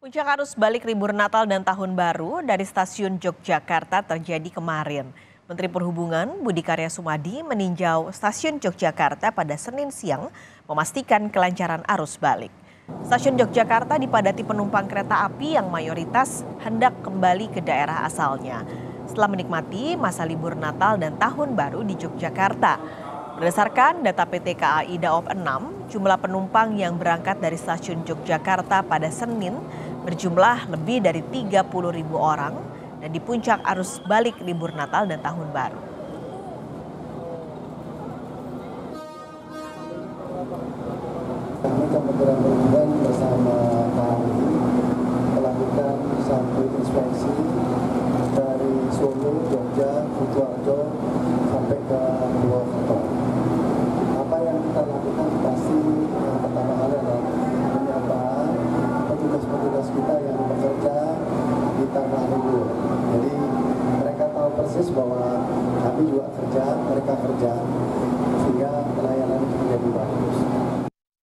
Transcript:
Puncak arus balik libur Natal dan Tahun Baru dari stasiun Yogyakarta terjadi kemarin. Menteri Perhubungan Budi Karya Sumadi meninjau stasiun Yogyakarta pada Senin siang memastikan kelancaran arus balik. Stasiun Yogyakarta dipadati penumpang kereta api yang mayoritas hendak kembali ke daerah asalnya setelah menikmati masa libur Natal dan Tahun Baru di Yogyakarta. Berdasarkan data PT KAI Daop 6, jumlah penumpang yang berangkat dari stasiun Yogyakarta pada Senin berjumlah lebih dari 30.000 orang dan di puncak arus balik libur Natal dan Tahun Baru. Kami Kementerian Perhubungan bersama KAI melakukan satu inspeksi dari Solo, Jogja, Sidoarjo sampai ke Purwokerto. Apa yang kita lakukan pasti yang pertama kali adalah menyapa petugas-petugas kita yang bekerja di tanah libur. Jadi mereka tahu persis bahwa kami juga kerja, mereka kerja.